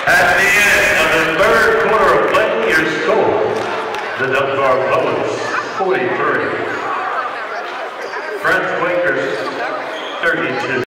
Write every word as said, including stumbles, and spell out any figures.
At the end of the third quarter of play, your score, the Dunbar Poets, forty-three. Friends Quakers, thirty-two.